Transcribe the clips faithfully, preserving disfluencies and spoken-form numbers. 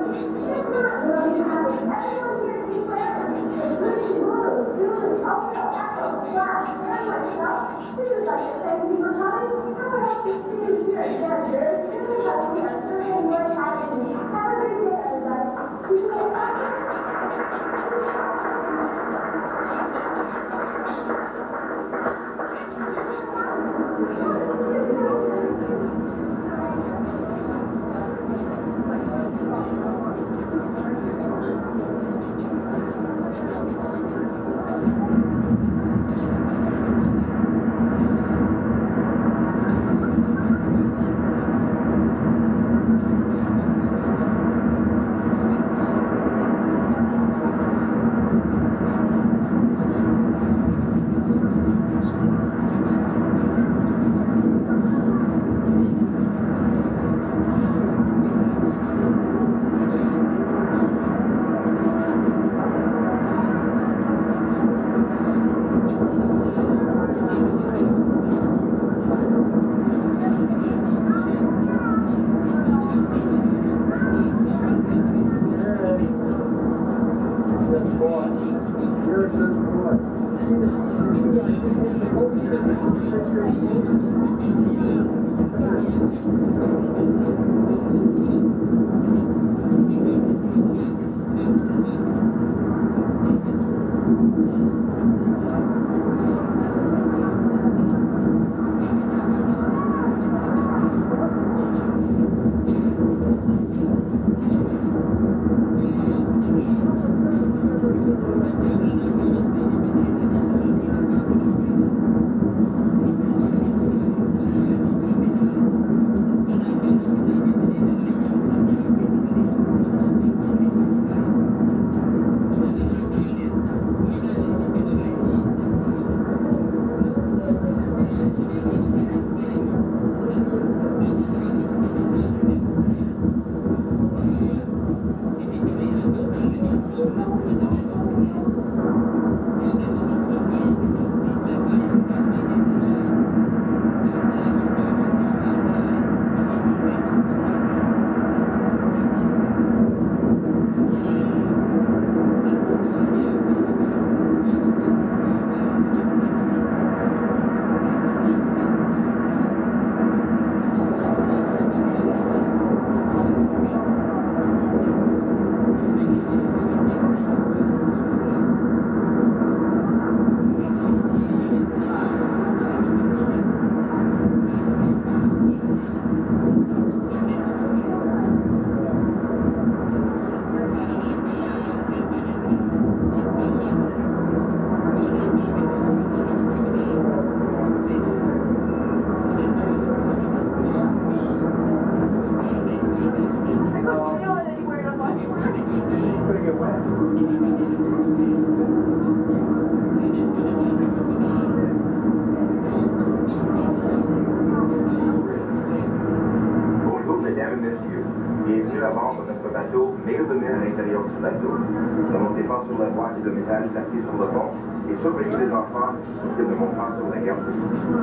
Bienvenue à bord de notre bateau, mais le domaine à l'intérieur du bateau. Ne montez pas sur la voie et le message tapé sur le pont et surveillez les enfants pour qu'ils ne montent pas sur la garde.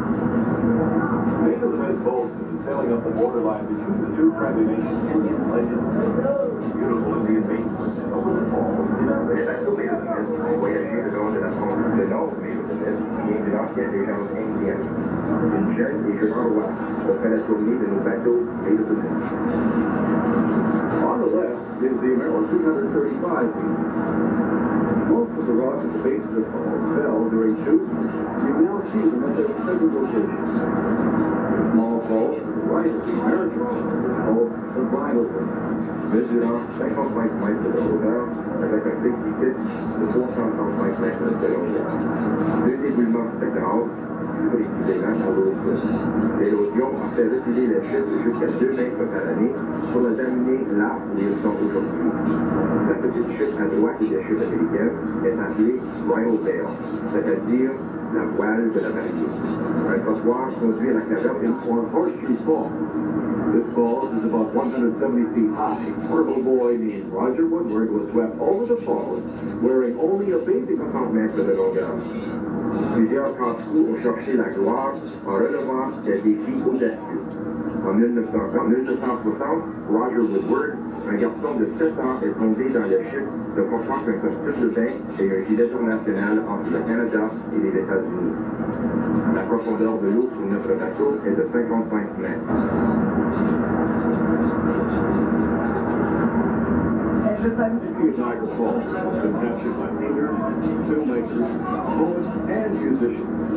Many of the men's boats is sailing up the borderline between the two friendly nations. Beautiful Indian beach over the falls. Le bateau mais le domaine qui vont voyager le long de la frontière de nord mais le domaine vient de l'ancienne légende indienne. Une jeune et jeune roi ont fait la tournée de nos bateaux et le domaine. On the left is the American two hundred thirty-five feet. Most of the rocks at the base of the fall fell during two. You now see them at their present locations. The small falls to the right of the American called the Bible. Mesurant cinquante-cinq mètres de hauteur avec un pic qui quitte de trois cent trente-cinq mètres de longueur. Deux éboulements spectrales précisément sur l'eau. L'érosion a fait reculer les chutes jusqu'à deux mètres par année pour les amener là où ils sont aujourd'hui. La petite chute à droite des chutes américaines est appelée Royal Bell, c'est-à-dire la voile de la mariée. Un trottoir conduit à la caverne or Horseshoe Fall. This falls is about one hundred seventy feet high. A little boy named Roger Woodward was swept over the falls wearing only a basic soixante mètres de longueur. Plusieurs candidates ont cherché la gloire en relevant des défis audacieux. En mille neuf cent soixante, Roger Woodward, un garçon de sept ans, est tombé dans le chute de confondre un costume de bain et un gilet international entre le Canada et les États-Unis. La profondeur de l'eau sous notre bateau est de cinquante-cinq mètres. Niagara Falls has been captured by painters, filmmakers, poets, and musicians.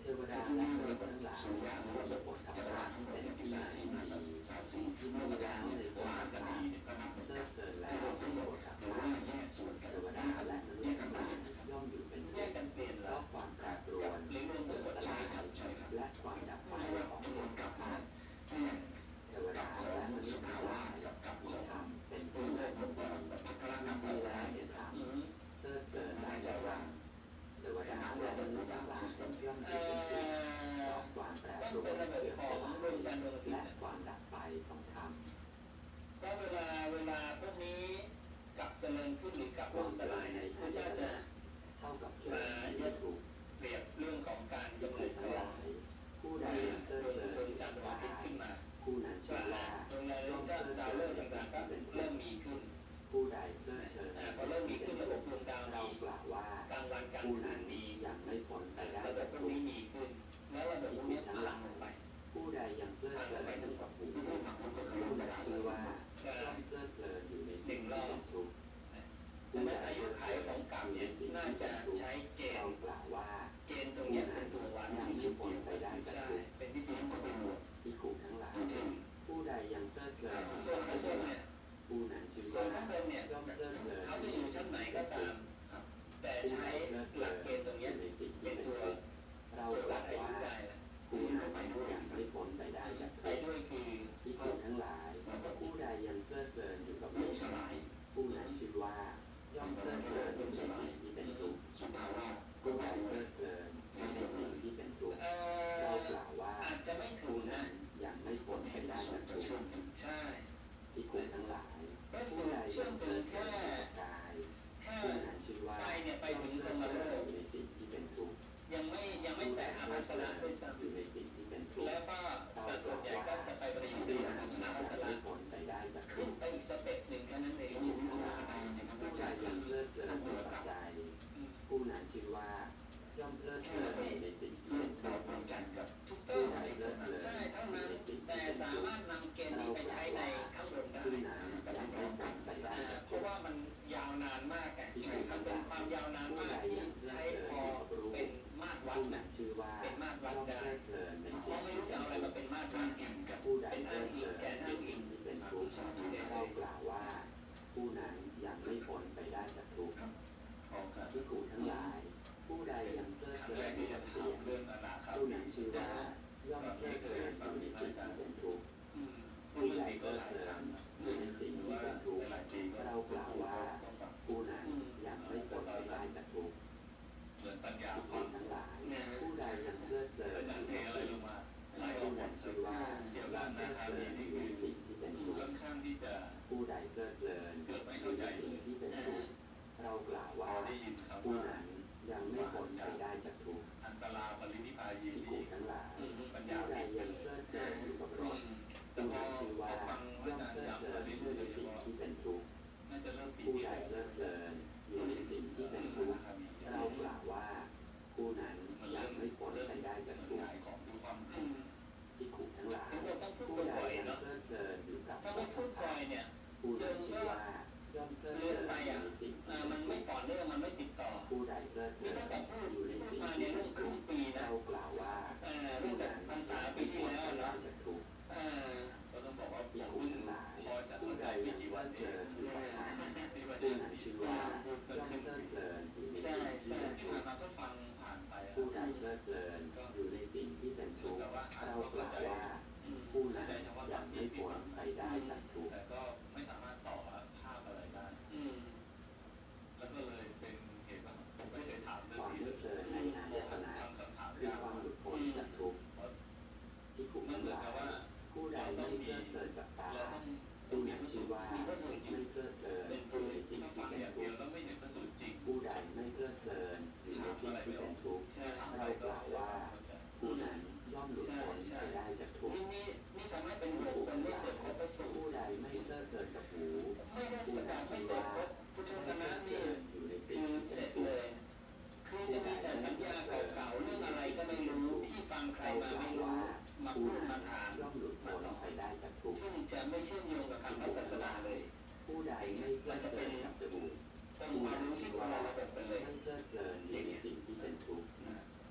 เทวดาและเทวทั้งหลายมีบทคำสั่งเป็นที่ไหนที่มีแล้วในตัวต่างๆเลิกเกินแล้วมีบทคำสั่งเทวดาและมนุษย์ทั้งหลายย่อมอยู่เป็นสุขเพราะความแปรปรวนเสื่อมสลายและความดับไปของโลกเทวดาและมนุษย์ทั้งหลายมีธรรมเป็นผู้ได้ผลดีมีแล้วในธรรมเลิกเกินได้จากว่าเทวดาและมนุษย์ทั้งหลายย่อมอยู่เป็นสุขเพราะความแปรปรวนเสื่อมสลายและความดับไปของธรรมแล้วเวลาเวลาพวกนี้กลับเจริญขึ้นหรือกลับล่มสลายเนี่ยพระเจ้าจะเท่ากับเพลิมางที่ถูกเปรียบเรื่องของการกำเนิดของผู้ใดยังเลิกดวงเลิดวงจันทร์ดวงอาทิตย์ขึ้นมาผู้นั้นชื่อว่าดวงดาวก็ดาวฤกษ์ต่างๆก็เริ่มมีขึ้นผู้ใดเลิกเลิอ่าพอเริ่มมีขึ้นระบบดวงดาวเรามีกล่าวว่ากลางวันกลางผู้คืนั้นนมียังไม่พ้นไปได้ระบบพวกนี้มีขึ้น แล้วระบบพวกนี้พังลงไปผู้ใดยังเลิกเลิอยู่กับผู้ผู้นั้นชื่อว่าย่อมเลิกเลิอยู่ในสิ่งที่เป็นทุกข์ดังนั้นอายุขัยของกรรมเนี่ยน่าจะใช้เกณเราฑ์กล่าวว่าเกณฑ์ตรงนี้เป็นตัววัดที่ชุดเดียวกันใช่เป็นวิธีที่เป็นหมวดที่ขู่ทั้งหลายผู้ใดยังเลิกเลิส่วนข้างบนเนี่ยผู้นั้นชื่อส่วนว่าข้างบนเนี่ยย่อมเลิกเลิเขาจะอยู่ชั้นไหนก็ตามแต่ใช้หลักเกณฑ์ตรงนี้เป็นตัวเราตัวกวัล่าดวอายุว่าได้ละผู้นั้นยังไม่พ้นไปได้จากไปทุกข์ด้วยคือที่ขู่ทั้งหลายผู้ใดยังเลิกเลิอยู่กับโลกผู้นั้นชื่อว่าย่อมเลิกเลิอยู่ในสิ่งที่เป็นทุกข์ผู้ใดเลิกเลิอยู่ในสิ่งที่เป็นทุกข์เอ่เราอกล่าวว่าอาจจะไม่ถึผู้งนั้นะนยังไม่พ้นไปได้จากทุกข์ใช่ที่ขู่ทั้งหลายก็ผู้สูใดเชื่อยัมงถึเลิงกแค่เลิกับกายแค่ผู้นั้นชื่อว่าไฟเนี่ยไปถึงย่อมพรหมเลิโลกกอยู่ในสิ่งที่เป็นทุกข์ยังไม่ยังไม่แตะอาภัสระด้วยซ้อยู่ในสิ่งที่เป็นทุกำข์แล้วก็สัดส่วนใหญ่ก็จะไปประโยชน์ที่อาภัสระอาภัสระไม่พ้นไปได้จากทุขึ้นกข์ไปอีกสเต็ปหนึ่งแค่นั้นเองผู้ใดยังเลิกเลิอยู่กับใจผู้นั้นชื่อว่าย่อมเลิกเลิอยู่ในสิ่งที่เป็นทุกข์ถูกต้องใช่เท่านั้นแต่สามารถนำเกณฑ์นี้ไปใช้ในข้างบนได้ผู้นั้นยังไม่พ้นไปได้อ่าจากเพทุกราะข์ว่ามันยาวนานมากอ่ะมันเป็นความยาวนานมากที่ใช้พอเป็นมาตรวัดผู้นั้นะนชื่อว่าเป็นมาตรวัดย่อมได้เลิกเลิในเพสิ่ราะงไม่ที่รู้จะเอาอะไรมาเป็นมาตรวัดอีกกับผู้ใดเป็นอ้าเลิงกอิเลิงแกนอ้างอิงที่เป็นทุกข์เรากล่าวว่าผู้นั้นยังไม่พ้นไปได้จากทุกข์ที่กูทั้งหลาย ผู้ใดยังเลิกครั้งเลิแรกอยู่ที่จะกับถาเสียมงเรื่องอนาคาผู้นั้นชื่อว่าย่อมเลิกเลิอยู่ในสิ่งที่เป็นทุกข์พูดเรื่องนี้ก็หลายครั้งอยู่ในสิ่งที่เป็นทุกข์เรากล่าวว่าผู้นั้นยังไม่พ้นไปได้จากทุกข์เหมือนปัญญาที่คกูวามทั้งหลาย ผู้ใดยังเลิกเลิอาจารย์เทอะไรลงมาหลายอผู้งค์นั้นชื่อว่าเกี่ยวย่กัอบ มนาเลิกคาเลิมีนี่อยู่คือในสิ่งที่เป็นทุกข์ค่อนข้างที่จะผู้ใดเลิกเลินอยู่ในสิ่งที่เป็นทุกข์เรากล่าวพว่าอได้ยินคำผู้ว่านั้นยังไม่พ้นไปได้จากทุกข์อันตราปรินิพพายีที่กูนี่ทั้งหลายปัญผู้ญาใดติดยักันงเลยเลิกเลินอยู่กับรถแต่ผู้พอนั้นชื่อว่าฟังอาย่อมจารย์เลิกย้ำเลิมานอเรื่ยู่อยๆโดในยเฉสิ่งพาะที่เป็นทุกข์น่าจะเริ่มปีผู้ที่ใดแล้วเลิกเลินอยู่ในสิ่งที่เป็นทุกข์เรากล่าวว่าผู้นั้นยังไม่พ้นไปได้จากทุกข์ขายของคือความจริงที่ขู่ทั้งหลายถึงเราต้องพูดผู้ใดบ่อยยัๆงเนาะเลิกเลินอยู่กับถ้าไม่พูดบ่อยเนี่ยผู้นั้นชื่อว่าย่อมเลิกเลื่เลิอนนไปอยู่อ่ะในสิ่งอ่าที่มันไม่ต่อเนื่องมันไม่ติดต่อผู้ใดเลิกนี่เลิถ้าน เกิดพูดอยู่ในพูดสิ่งมาที่เนี่ยเป็เรื่อน งคทุรึ่กงข์ปีนะเรากล่าวว่าเอ่อเรื่องแต่พรรษาปีที่แล้วผู้เนาะนั้นจากทุกข์เอ่อก็ต้องบอกว่าที่ผมขู่เพิ่งทั้งหลายพอจะผู้เข้าใดใจไม่ยังกี่เลิวันกเอเลิงนอยู่กับธรรมที่ว่าผู้จะนั้นที่ชื่อว่าว่าต้นย่อมครึ่งเลิปีกเลินอยู่ในใช่สิ่งที่ใช่เป็นที่ทุผ่าก นข์มาก็ฟังผ่านไปอะผู้ใดเลิกเลินอยู่ในสิ่งที่เป็นทุกข์เรากล่าวว่าผู้นั้นยังไม่พ้นไปได้จากทุกข์แต่ก็ไม่สามารถต่อภาพอะไรได้แล้วก็เลยเป็นเหตุว่าผมไม่เคยถามเรื่คองวามนี้เลิกเลินในอายตนะทำคำถามคือยากความหลุดพ้นจากทุกข์ที่ขู่มันทั้งเหมืหอนลากับว่ายผู้ใดไม่เลิกเลินกับตาเราต้องต้อผู้งมีนั้นพระสูชื่อตรว่ามีพระสูไม่ตรอยู่เลิกเลินเป็นอคืยู่อในสิ่งถ้าที่ฟังเป็นอย่างทุเดียกวข์แล้วไม่เห็นพระสูตรจริงผู้ใดไม่เลิกเลินอยู่ในถามสิ่อะงไรที่ไม่อเป็อน กทุกข์ใช่ถามอะเราไรกก็ล่าวว่าผู้นั้นย่อมหลุดพ้นไปได้จากทุกข์นี่นี่นี่ทำให้เป็นห่วงคนไม่เสพครบพระสูตรผู้ใดไม่เลิกเลินกับหูไม่ได้สดับไม่เสพครบพุทธศาสนานี่อยู่ในสิ่งคือที่เสเป็ร็นจทุกข์เลย คือจะมีแต่สัญญาเก่าๆเรื่องอะไรก็ไม่รู้ที่ฟังใครมาไม่รู้มาพูดมาถามย่อมหลุดมาพ้นตอบไปได้จากทุกข์ซึ่งจะไม่เชื่อมโยงกับคำพระศาสนาเลยผู้ใดไม่เลิกเลินกับจมูกเป็นความรู้ที่คนละระบบกันเลยไม่เลิกเลินอยู่ในสิ่งที่เป็นทุกข์นะอ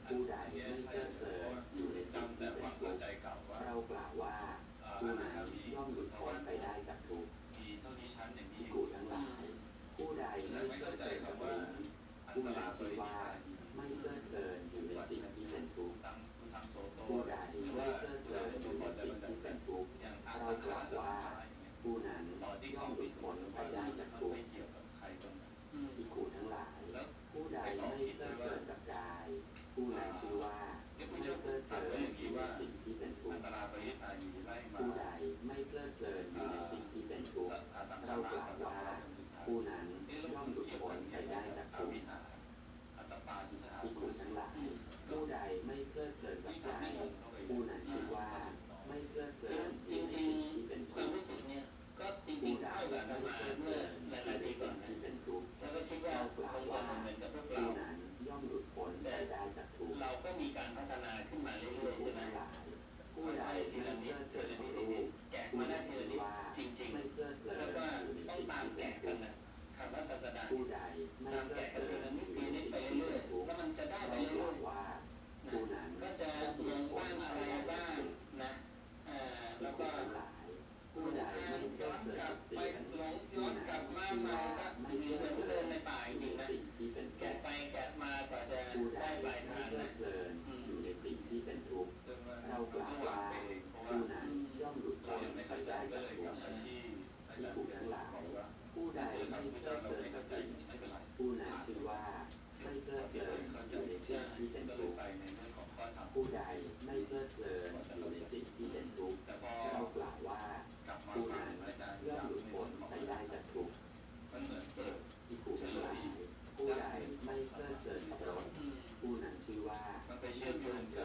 ผู้ใดไม่เพลิดเพลินอยู่ในสิ่งจำแต่ที่คเป็วาน มทุเข้าก ใจข์เก่าว่าเรากล่าวว่าผู้นั้นย่อมหลุดพ้นไปได้จากทุกข์มีเท่านี้ชั้นอย่างนี้ภิกขุทั้งหลายผู้ใดไม่เพลิดเพลินกับหลงผู้นั้นชื่อว่าไม่เพลิดเพลินอยู่ในสิ่งที่เป็นทุกข์ตังพุทธังโสโตผู้ใดหรือไม่ว่าเพลิดเพลิเรานจะอต้อยู่ งในพอใจสิ่งมันจะที่เป็นทุกข์อย่างอาเราสังกขาล่าร วสังว่าขารอย่างเงี้ยผู้นั้นตอนที่ย่อเขามหลุปิดดพ้นไปได้จากทุกไม่ข์เกี่ยวกับใครตรงนั้นภิกขุทั้งหลายผู้ใดไม่เพลิดเพลินกับกายผู้นั้นชื่อว่าเนี่ยไม่คุณจะเพลิดเพตัดลิไว้นอย่างอนี้ยู่ในว่าสิ่งที่เป็นทุอักนข์ตราปริตายีไล่มาผู้ใดไม่เพลิดเพลินอยู่ในสิ่งที่เป็นทุกข์อาสังขาเรารกล่าสัวงขาว่าราเป็นสุดท้ายผู้นั้นย่อมหลุดพ้นไปได้จากทุกข์วิหารอัตตปาสุทธาภิกสุขุททั้งหลายผู้ใดไม่เพลิดเพลินกับกายผู้นั้นชื่อว่าไม่เพลิดเพลินอจยู่ในริงสิ่งที่เป็นๆ คทุวามกข์รู้สึกเนี่ยก็จริผู้งๆใดเท่ากับอาตไม่มาเพลิดเพเมื่ลิอน หอยู่ลายในๆปีก่อสิ่นงนะที่เป็นทุกข์แล้วก็คิดว่าเรากล่าคว งจะว่าเหมือนกับพวกเราผู้นั้นย่อมหลุดพ้นไปได้จากทุกข์เราก็มีการพัฒนาขึ้นมาเรื่ภิอก ยๆขุใช่ไหมทั้งหลายผู้ค่ใดอยๆทีไม่ละเพนิลิดดเพทีลินละต่นิอดทีรูละนิดปแกะมาได้ทีละนิดจริงผู้นั้นชื่อว่าไม่เพลิดเพลิๆนแล้วก็อยู่ในต้องสิ่งตามที่เป็นแกะทุกันกข์นะคำว่าศาสนาผู้ใดไม่ตามเพลิแกะดเพกันลิทีนละอนิดยู่ทีในละนิดสิ่งไปที่เป็นเรื่อยทุกข์ๆแล้วมันจะได้ไปเรากเรื่ล่าอวย ว่าๆผู้นั้นก็จะงงบ้างอะไรบ้างนะเอ่อแล้แล้ว วก็ก็ทั้งหลายผู้ผู้ใดใดไม่เพลิย้อดนเพลินกลักับบ ไปเสียงหลงย้อนกลับมาใหม่ก็เหมือนเดินในป่าจริงๆนะสิ่งที่เป็นทุแกะกข์ไปแกะมากว่าจะผู้ใดได้ปลายไม่ทางเพลินะดเพลินอยู่ในสิ่งที่เป็นทุกข์จนว่าเรากล่าวก็วาว่างไปเองเพราะว่าผู้นั้นย่อมหลุดเราพ้นยังไม่ไปเข้าใจได้ก็จากเลยทุกกลับข์มาที่อาภิจาก รย์ขุเทียทั้นงหลายบอกว่าผู้ใดเจอไม่คำเพพุทธลิเจ้าดเราเพลินไม่กับเข้าใจสิ่งไม่เป็นไรผู้นั้นชื่อว่าไม่เพลิดเพที่ลิตัวน เองเข้าใจอยู่ในสิ่งที่เป็นก็เลทุยกข์ไปในเรื่องของข้อธรรมผู้ใดไม่เพลิดเพลินอยู่ในสิ่งที่เป็นทุกข์แต่พอเรากล่าวว่ากลับมาผู้ฟังนั้นอาจารย์ย่อมย้ำหลุดในพ้เรื่นองของไปได้จากทุกข์มันเหมือนเปิดภิกขุทั้งหลายผู้ใดไม่เพลิดเพลินกับรสอืมผู้นั้นชื่อว่ามันไปเชื่อมโยงก